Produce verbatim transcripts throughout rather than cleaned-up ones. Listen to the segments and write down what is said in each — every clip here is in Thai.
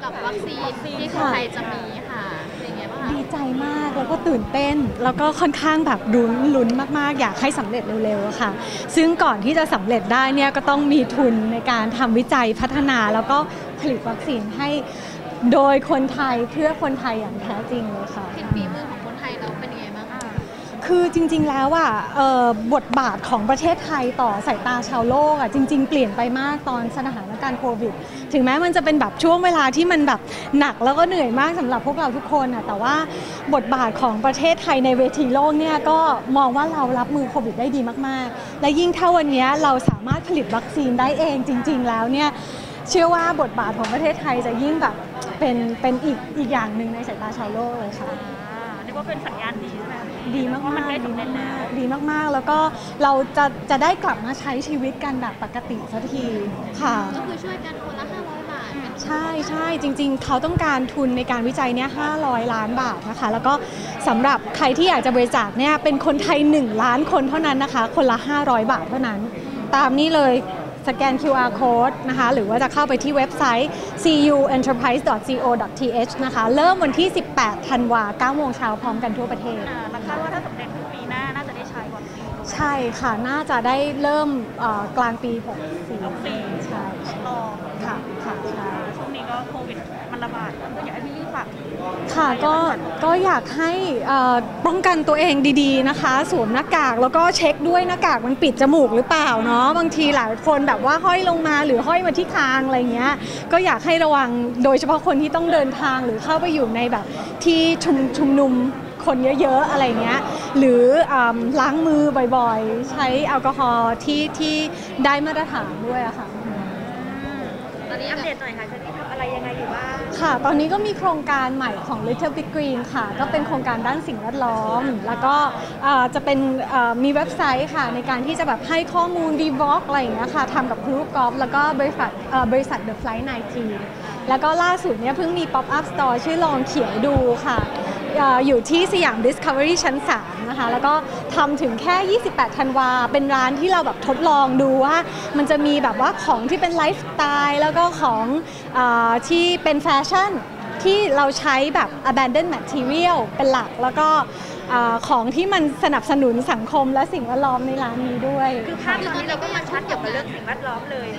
กับวัคซีนที่คนไทยจะมีค่ะเป็นไงบ้างคะดีใจมากแล้วก็ตื่นเต้นแล้วก็ค่อนข้างแบบลุ้นลุ้นมากๆอยากให้สำเร็จเร็วๆค่ะซึ่งก่อนที่จะสำเร็จได้เนี่ยก็ต้องมีทุนในการทำวิจัยพัฒนาแล้วก็ผลิตวัคซีนให้โดยคนไทยเพื่อคนไทยอย่างแท้จริงเลยค่ะเห็นฝีมือของคนไทยแล้วเป็นไงบ้างคะคือจริงๆแล้วอ่ะบทบาทของประเทศไทยต่อสายตาชาวโลกอ่ะจริงๆเปลี่ยนไปมากตอนสถานการณ์โควิดถึงแม้มันจะเป็นแบบช่วงเวลาที่มันแบบหนักแล้วก็เหนื่อยมากสำหรับพวกเราทุกคนอ่ะแต่ว่าบทบาทของประเทศไทยในเวทีโลกเนี่ยก็มองว่าเรารับมือโควิดได้ดีมากๆและยิ่งถ้าวันนี้เราสามารถผลิตวัคซีนได้เองจริงๆแล้วเนี่ยเชื่อว่าบทบาทของประเทศไทยจะยิ่งแบบเป็นเป็นอีกอีกอย่างหนึ่งในสายตาชาวโลกเลยค่ะนี่ก็เป็นสัญญาณดีใช่ไหมดีมากๆดีมากๆดีมากๆแล้วก็เราจะจะได้กลับมาใช้ชีวิตกันแบบปกติสักทีค่ะก็คือช่วยกันคนละห้าร้อยบาทใช่ใช่จริงๆเขาต้องการทุนในการวิจัยเนี่ยห้าร้อยล้านบาทนะคะแล้วก็สำหรับใครที่อยากจะบริจาคเนี่ยเป็นคนไทยหนึ่งล้านคนเท่านั้นนะคะคนละห้าร้อยบาทเท่านั้นตามนี้เลยสแกน คิว อาร์ Code นะคะหรือว่าจะเข้าไปที่เว็บไซต์ ซี ยู เอ็นเตอร์ไพรส์ ดอท ซี โอ ดอท ที เอช นะคะเริ่มวันที่สิบแปดธันวาคมเก้าโมงเช้าพร้อมกันทั่วประเทศแล้วคาดว่าถ้าสำเร็จปีหน้าน่าจะได้ใช้วัคซีนใช่ค่ะน่าจะได้เริ่มกลางปีหกสี่ใช่รอค่ะค่ะใช่ช่วงนี้ก็โควิดมันระบาดก็อยากให้พี่ลี่ฝากค่ะก็ก็อยากให้ป้องกันตัวเองดีๆนะคะสวมหน้ากากแล้วก็เช็คด้วยหน้ากากมันปิดจมูกหรือเปล่าเนาะบางทีหลายคนแบบว่าห้อยลงมาหรือห้อยมาที่คางอะไรเงี้ยก็อยากให้ระวังโดยเฉพาะคนที่ต้องเดินทางหรือเข้าไปอยู่ในแบบที่ชุมชุมนุมคนเยอะๆอะไรเงี้ยหรือล้างมือบ่อยๆใช้แอลกอฮอล์ที่ที่ได้มาตรฐานด้วยอะค่ะตอนนี้อัปเดตหน่อยค่ะจะทำอะไรยังไงอยู่บ้างค่ะตอนนี้ก็มีโครงการใหม่ของ Little Big Green ค่ะก็เป็นโครงการด้านสิ่งแวดล้อมแล้วก็จะเป็นมีเว็บไซต์ค่ะในการที่จะแบบให้ข้อมูล Vlog อะไรอย่างเงี้ยค่ะทำกับ Group Golf แล้วก็บริษัทบริษัท The Flight สิบเก้าแล้วก็ล่าสุดเนี่ยเพิ่งมี Pop Up Store ชื่อลองเขียวดูค่ะอยู่ที่สยาม Discovery ชั้นสามนะคะแล้วก็ทำถึงแค่ยี่สิบแปดธันวาเป็นร้านที่เราแบบทดลองดูว่ามันจะมีแบบว่าของที่เป็นไลฟ์สไตล์แล้วก็ของที่เป็นแฟชั่นที่เราใช้แบบ abandoned material เป็นหลักแล้วก็ของที่มันสนับสนุนสังคมและสิ่งแวดล้อมในร้านนี้ด้วยคือภาพตอนนี้เราก็มาชัดเกี่ยวกับเรื่องสิ่งแวดล้อมเลย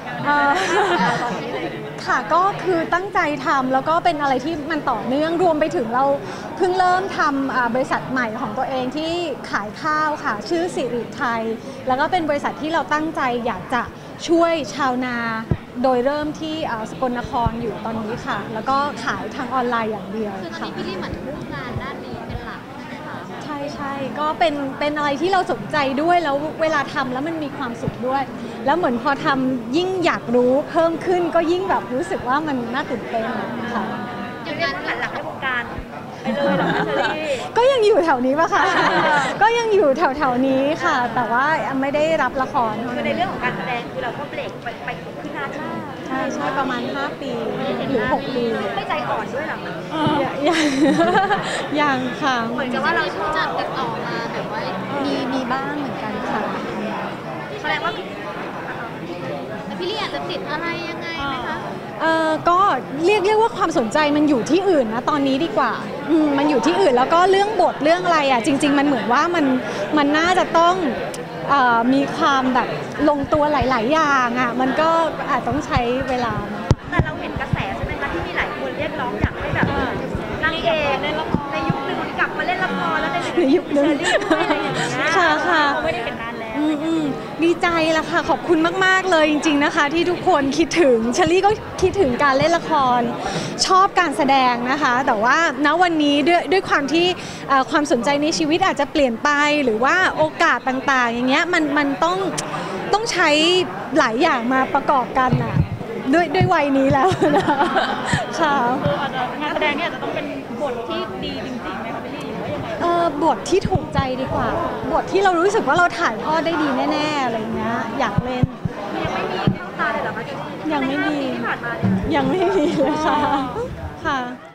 ค่ะก็คือตั้งใจทำแล้วก็เป็นอะไรที่มันต่อเนื่องรวมไปถึงเราเพิ่งเริ่มทำบริษัทใหม่ของตัวเองที่ขายข้าวค่ะชื่อสิริไทยแล้วก็เป็นบริษัทที่เราตั้งใจอยากจะช่วยชาวนาโดยเริ่มที่สกลนครอยู่ตอนนี้ค่ะแล้วก็ขายทางออนไลน์อย่างเดียวคือตอนนี้พี่ลี่เหมือนมุ่งงานด้านนี้เป็นหลักใช่ใช่ก็เป็นเป็นอะไรที่เราสนใจด้วยแล้วเวลาทำแล้วมันมีความสุขด้วยแล้วเหมือนพอทำยิ่งอยากรู้เพิ่มขึ้นก็ยิ่งแบบรู้สึกว่ามันน่าตื่นเต้นค่ะยังงานหันหลังให้วงการไปเลยหรอคะเชอรี่ก็ยังอยู่แถวนี้ป่ะคะก็ยังอยู่แถวแถวนี้ค่ะ แต่ว่าไม่ได้รับละครคือในเรื่องของการแสดงคือเราก็เบรกไปไปขึ้นหน้าชาใช่ใช่ประมาณห้าปีหรือหกปีไม่ใจอ่อนด้วยหรอยังยังค่ะเหมือนกับว่าเราผู้จัดติดต่อมาแบบว่ามีมีบ้างเหมือนกันค่ะแสดงว่าพี่ลี่อาจจะติดอะไรยังไงไหมคะเออก็เรียกเรียกว่าความสนใจมันอยู่ที่อื่นนะตอนนี้ดีกว่ามันอยู่ที่อื่นแล้วก็เรื่องบทเรื่องอะไรอ่ะจริงๆมันเหมือนว่ามันมันน่าจะต้องมีความแบบลงตัวหลายๆอย่างอ่ะมันก็อาจต้องใช้เวลาแต่เราเห็นกระแสใช่ไหมคะที่มีหลายคนเรียกร้องอยากให้แบบนางเอกในละครในยุคนึงกลับมาเล่นละครแล้วในยุคนึงค่ะค่ะไม่ได้เห็นนานแล้วดีใจละค่ะขอบคุณมากๆเลยจริงๆนะคะที่ทุกคนคิดถึงเชอรี่ก็คิดถึงการเล่นละครชอบการแสดงนะคะแต่ว่าณวันนี้ด้วยด้วยความที่ความสนใจในชีวิตอาจจะเปลี่ยนไปหรือว่าโอกาสต่างๆอย่างเงี้ยมันมันต้องต้องใช้หลายอย่างมาประกอบกันอ่ะด้วยด้วยวัยนี้แล้วนะค่ะงานแสดงเนี่ยจะต้องเป็นบทที่ดีจริงๆไหมคะพี่ลี่หรือว่ายังไงเออบทที่ถูกใจดีกว่าบทที่เรารู้สึกว่าเราถ่ายทอดได้ดีแน่ๆอะไรเงี้ยอยากเล่นยังไม่มีเข้าตาเลยเหรอคะยังไม่มีที่ผ่านมาเนี่ยยังไม่มีเลยค่ะค่ะ